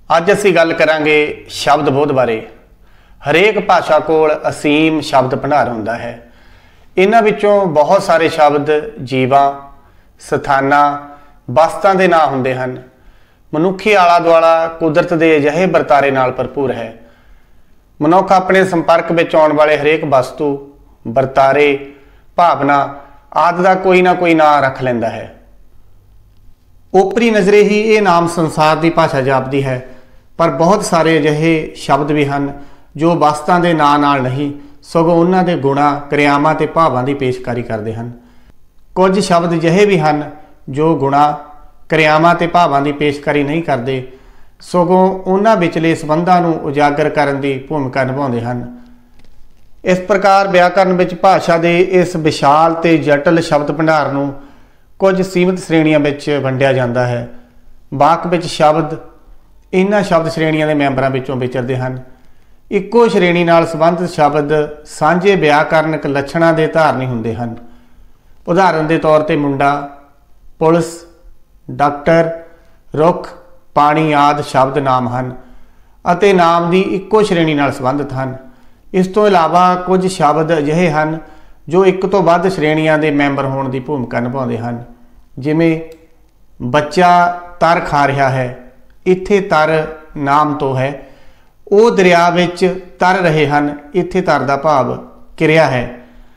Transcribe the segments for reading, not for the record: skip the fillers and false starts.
ਅੱਜ ਅਸੀਂ ਗੱਲ ਕਰਾਂਗੇ शब्द बोध बारे। हरेक भाषा कोल असीम शब्द भंडार हुंदा है। इन्हां विचों बहुत सारे शब्द जीवां, सथानां, वस्तां दे नाम हुंदे हन। मनुखी आला दुआला कुदरत दे अजिहे वरतारे नाल भरपूर है। मनुख अपने संपर्क विच आउण वाले हरेक वस्तु, वरतारे, भावना आदि दा कोई ना कोई नाम रख लैंदा है। ओपरी नज़रे ही ये नाम संसार की भाषा जापदी है, पर बहुत सारे अजिहे शब्द भी हैं जो वस्तां दे नां नाल नहीं सगों उन्हां दे गुणां, क्रियावां ते भावां की पेशकारी करते हैं। कुछ शब्द अजिहे भी हैं जो गुणां, क्रियावां ते भावां की पेशकारी नहीं करते, सगों उन्हां विचले संबंधां नूं उजागर करन दी भूमिका निभाउंदे हैं। इस प्रकार व्याकरण विच भाषा के इस विशाल ते जटिल शब्द भंडार नूं कुछ सीमित श्रेणियां विच वंडिया जाता है। वाक विच शब्द इन्हां शब्द श्रेणियां के मैंबरां विचों विचरदे हैं। इक्को श्रेणी नाल संबंधित शब्द सांझे व्याकरणिक लक्षणां दे धारनी हुंदे हैं। उदाहरण के तौर पर मुंडा, पुलिस, डॉक्टर, रुख, पानी आदि शब्द नाम हैं अते नाम की इक्को श्रेणी नाल संबंधित हैं। इस तो इलावा कुछ शब्द अजिहे हैं जो एक तो वध श्रेणियां के मैंबर होने की भूमिका निभाते हैं। जिमें बच्चा तर खा रहा है, इत्थे तर नाम तो है। वो दरिया विच तर रहे हैं, इत्थे तर का भाव किरिया है।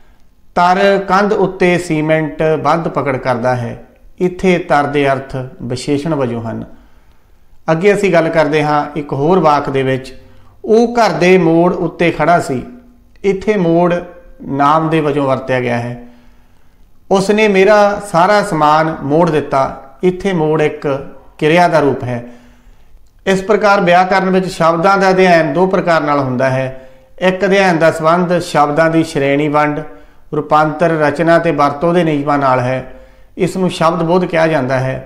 तर कंध उत्ते सीमेंट बंध पकड़ करता है, इत्थे तर के अर्थ विशेषण वजों हैं। अगे असीं गल करते हाँ एक होर वाक दे विच, वो घर के मोड़ उत्ते खड़ा सी, इत्थे मोड़ नाम दे वजों वरत्या गया है। उसने मेरा सारा समान मोड़ दिता, इत्थे मोड़ एक किरिया का रूप है। इस प्रकार व्याकरण में शब्दों का अध्ययन दो प्रकार नाल हुंदा है। एक अध्ययन का संबंध शब्दों की श्रेणी वंड, रूपांतर, रचना ते वरतों के नियमां नाल है। इसनूं शब्द बोध कहा जाता है।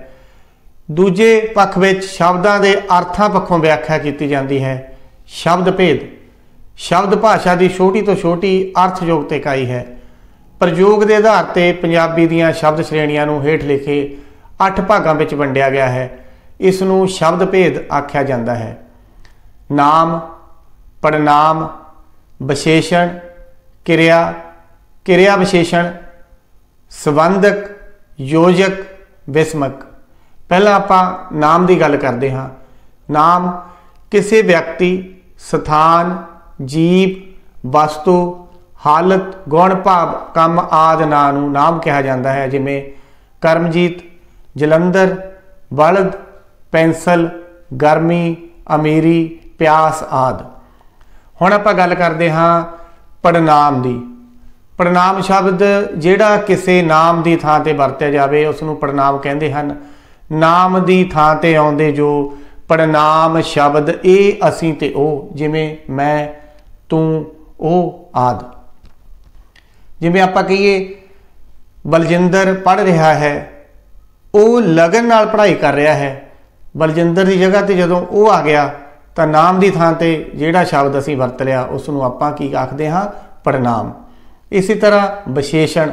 दूजे पक्ष विच शब्दों के अर्थां पक्षों व्याख्या की जाती है। शब्द भेद शब्द भाषा की छोटी तो छोटी अर्थयुक्त इकाई है। प्रयोग के आधार पर पंजाबी दीयां शब्द श्रेणियां नूं हेठ लिखे 8 भागां विच वंडिया गया है। इसनूं शब्द भेद आख्या जाता है। नाम, पड़नाम, विशेषण, किरिया, किरिया विशेषण, संबंधक, योजक, विस्मक। पहला आपां नाम की गल करते हाँ। नाम किसी व्यक्ति, स्थान, जीव, वस्तु, हालत, गुण, भाव, कम आदि नां नूं नाम कहा जाता है। जिमें करमजीत, जलंधर, बलद, पेंसिल, गर्मी, अमीरी, प्यास आदि। हुण आपां गल करते हाँ पड़नाम की। पड़नाम शब्द जिहड़ा किसी नाम की थां ते वरत्या जाए उसनूं पड़नाम कहते हैं। नाम की थां ते आउंदे जो पड़नाम शब्द ए, असीं ते ओ, जिमें मैं, तू, ओ आदि। जिमें आपां कहिए बलजिंदर पढ़ रहा है, वो लगन नाल पढ़ाई कर रहा है। बलजिंदर की जगह ते जदों ओ आ गया तो नाम की थां ते जिहड़ा शब्द असीं वरत लिया उसनूं आपां की आखदे हां पड़नाम। इसी तरह विशेषण,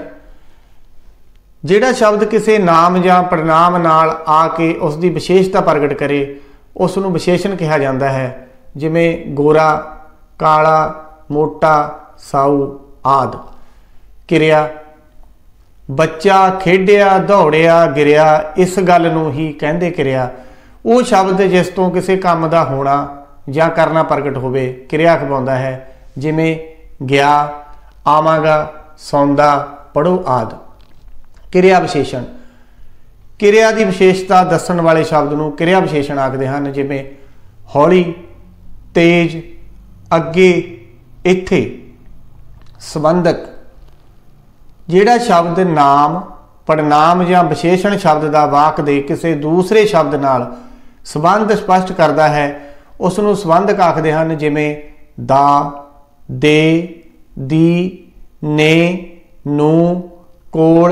जिहड़ा शब्द किसी नाम जां पड़नाम नाल आके उसकी विशेषता प्रगट करे उसनूं विशेषण कहा जाता है। जिमें गोरा, काला, मोटा, साऊ आदि। किरिया, बच्चा खेडिया, दौड़िया, गिरिया, इस गल नूं ही कहंदे किरिया। वो शब्द जिस तो किसी काम का होना जां करना प्रगट होवे किरिया कहलाउंदा है। जिमें गया, आवांगा, सौंदा, पढ़ो आदि। किरिया विशेषण, किरिया की विशेषता दस्सण वाले शब्द नूं किरिया विशेषण आखदे हन। जिमें हौली, तेज, अगे, इत्थे। संबंधक, जिहड़ा शब्द नाम, पड़नाम या विशेषण शब्द का वाक दे किसी दूसरे शब्द नाल संबंध स्पष्ट करता है उसनूं संबंधक आखदे हन। जिमें दा, दे, दी, ने, नू, कोल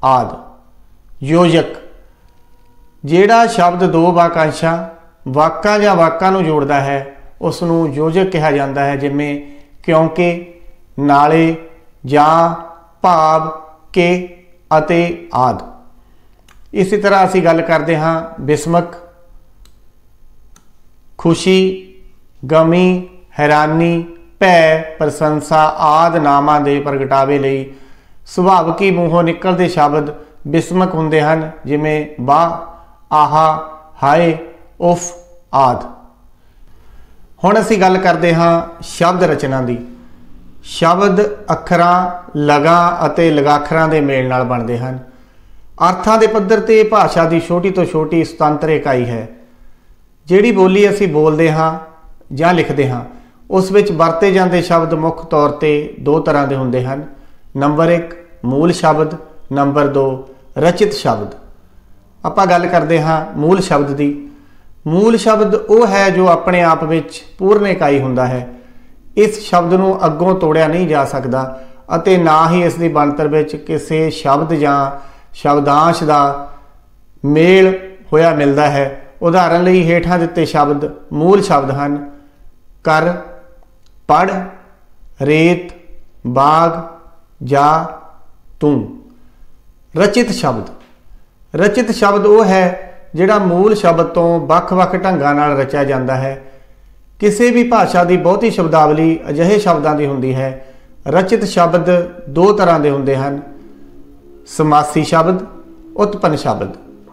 आदि। योजक, जिहड़ा शब्द दो वाकांशां, वाकां या वाकां नूं जोड़दा है उसनूं योजक कहा जाता है। जिमें क्योंकि, नाले, जां, भाव, के अते आदि। इसी तरह असीं गल करते हाँ विस्मक, खुशी, गमी, हैरानी, भै, प्रशंसा आदि नामां दे प्रगटावे लई सुभाविक ही मूहों निकलते शब्द बिस्मक हुंदे हन, जिवें वाह, आहा, हाय, उफ आदि। हुण असीं गल करदे हां शब्द रचना दी। शब्द अखरां, लगां अते लगाखरां दे मेल नाल बनदे हन। अर्थां दे पੱਧਰ ते भाषा की छोटी तो छोटी सुतंत्र इकाई है। जिहड़ी बोली असीं बोलदे हां जां लिखदे हां, उस विच वरते जांदे शब्द मुख तौर ते दो तरह के हुंदे हन। नंबर 1 मूल शब्द, नंबर 2 रचित शब्द। आपां गल करदे हां मूल शब्द दी। मूल शब्द वो है जो अपने आप विच पूर्ण इकाई हुंदा है। इस शब्द नूं अग्गों तोड़िया नहीं जा सकदा अते ना ही इस दी बनतर विच किसी शब्द जां शब्दांश का मेल होया मिलता है। उदाहरण लई हेठां दिते शब्द मूल शब्द हैं। कर, पढ़, रेत, बाग, जा, तू। रचित शब्द, रचित शब्द वो है जिहड़ा मूल शब्द तो वख-वख ढंगां नाल रचिया जाता है। किसी भी भाषा की बहुती शब्दावली अजिहे शब्दों की हुंदी है। रचित शब्द दो तरह के हुंदे हैं, समासी शब्द, उत्पन्न शब्द।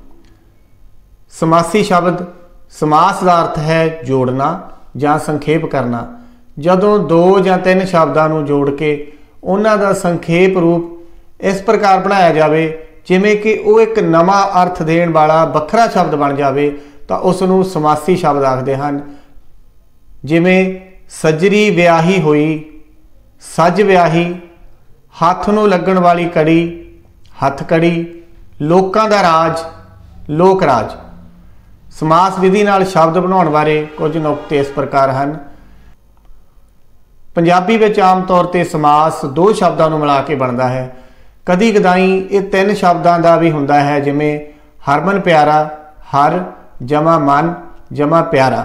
समासी शब्द, समास का अर्थ है जोड़ना या संखेप करना। जदों दो या तीन शब्दों को जोड़ के उन्हां दा संखेप रूप इस प्रकार बनाया जाए जिमें कि वो एक नवा अर्थ देण वाला वखरा शब्द बन जाए, तो उसनूं समासी शब्द आखदे हन। जिमें सजरी विआही हुई, सज विआही, हथ नूं लगण वाली कड़ी, हथकड़ी, लोकां दा राज, लोक राज। समास विधि नाल शब्द बनाउण बारे कुछ नुकते इस प्रकार हैं। पंजाबी विच आम तौर ते समास दो शब्दों को मिला के बनता है। कदी कदाई ये तीन शब्दों का भी हुंदा है, जिमें हरमन प्यारा, हर जमा मन जमा प्यारा।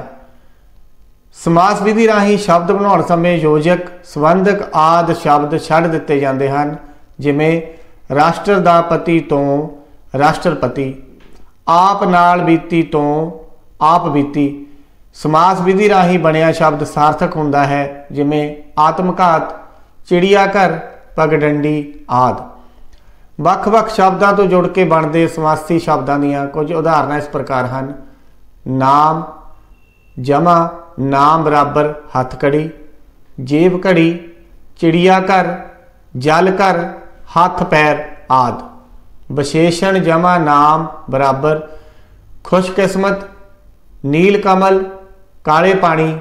समास विधि राही शब्द बनाउण समय योजक, संबंधक आदि शब्द छड्ड दिते जांदे हन, जिमें राष्ट्र दा पति तो राष्ट्रपति, आप नाल बीती तो आप बीती। समास विधि राही बनिया शब्द सार्थक हुंदा है, जिमें आत्मघात, चिड़ियाघर, पगडंडी आदि। ਵੱਖ-ਵੱਖ शब्दों तो जुड़ के बनते समासी शब्दों दीआं कुछ उदाहरण इस प्रकार हैं। नाम, जमा नाम बराबर हथकड़ी, जेब घड़ी, चिड़ियाघर, जल घर, हाथ पैर आदि। विशेषण जमा नाम बराबर खुशकिस्मत, नील कमल, काले पानी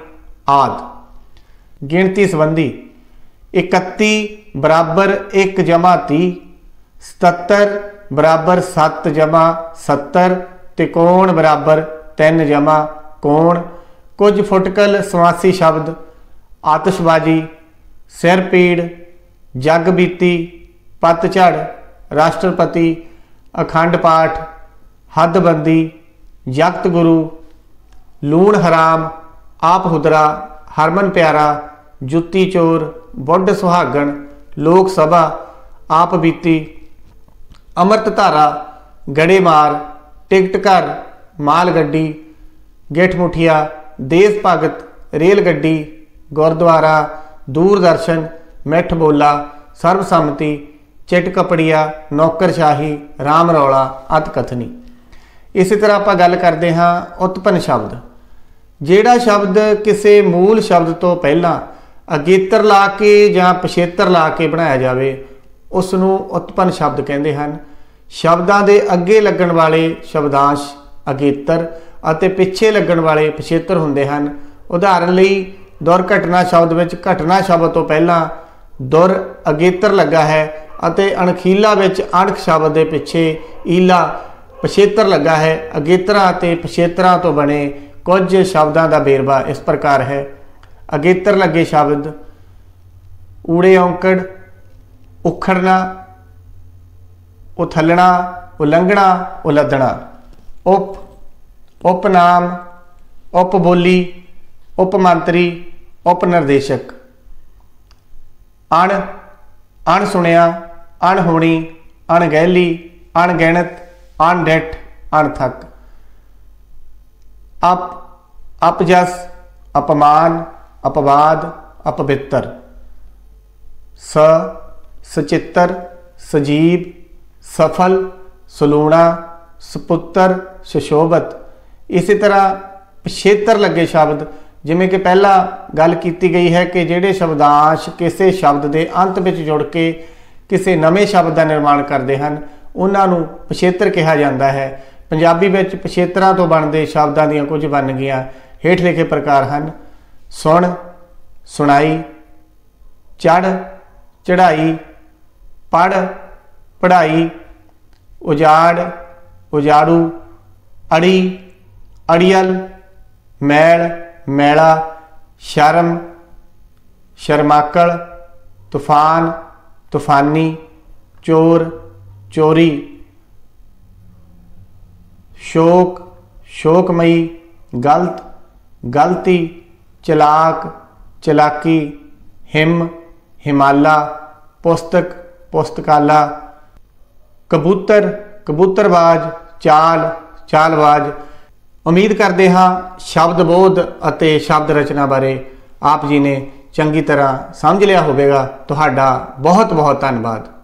आदि। गिणती संबंधी 31 बराबर 1 जमा 30, 77 बराबर 7 जमा 70, त्रिकोण बराबर 3 जमा कोण। कुछ फुटकल समासी शब्द आतिशबाजी, सिर पीड़, जग बीती, पतझड़, राष्ट्रपति, अखंड पाठ, हदबंदी, जगत गुरु, लूण हराम, आप हुदरा, हरमन प्यारा, जुत्ती चोर, बुढ़ सुहागण, लोक सभा, आप बीती, अमृत धारा, गड़े मार, टिकट घर, माल गड्डी, गिठ मुठिया, देश भगत, रेल गड्डी, गुरद्वारा, दूरदर्शन, मिठ बोला, सर्वसम्मति, चिट कपड़िया, नौकरशाही, राम रौला अत कथनी। इस तरह आप गल करते हाँ उत्पन्न शब्द। जिहड़ा शब्द किसी मूल शब्द तो पहला अगेतर ला के या पछेतर ला के बनाया जाए उसनूं उत्पन्न शब्द कहते हैं। शब्दां दे अगे लगन वाले शब्दांश अगेतर अते पिछे लगन वाले पछेतर हुंदे हैं। उदाहरण लई दुर्घटना शब्द विच घटना शब्द तो पहला दुर अगेतर लगा है अते अणखीला विच अणख शब्द के पिछे ईला पछेतर लगा है। अगेतरां अते पछेतरां तो बने कुछ शब्दों का बेरवा इस प्रकार है। अगेतर लगे शब्द ऊड़े औंकड़, उखड़ना, उथलना, उलंघना, उलदना। उप, उपनाम, उपबोली, उपमंत्री, उपनिर्देशक। अण, अणसुणिया, अणहोणी, अणगहली, अणगिणत, अणडिठ, अणथक। अप, अपजस, अपमान, अपवाद, अपवित्र। स सचित्र, सजीव, सफल, सलूणा, सपुत्र, सुशोभत। इसी तरह पिछेतर लगे शब्द, जिमें कि पहला गल की गई है कि ਜਿਹੜੇ शब्दांश किसी शब्द के अंत में जुड़ के किसी नवे शब्द का निर्माण करते हैं उन्होंने पिछेतर कहा जाता है। पंजाबी में पिछेतरां तो बनते शब्दों दी कुछ बन गई हेठ लिखे प्रकार हैं। सुन, सुनाई, चढ़, चढ़ाई, पढ़, पढ़ाई, उजाड़, उजाड़ू, अड़ी, अड़ियल, मैल, मैला, शर्म, शर्माकड़, तूफान, तूफानी, चोर, चोरी, शोक, शोकमयी, गलत, गलती, चलाक, चलाकी, हिम, हिमाला, पुस्तक, पुस्तकाला, कबूतर, कबूतरबाज, चाल, चालबाज। उम्मीद करते हाँ शब्दबोध ਅਤੇ शब्द रचना बारे आप जी ने चंगी तरह समझ लिया होगा। तुहाडा बहुत बहुत धन्यवाद।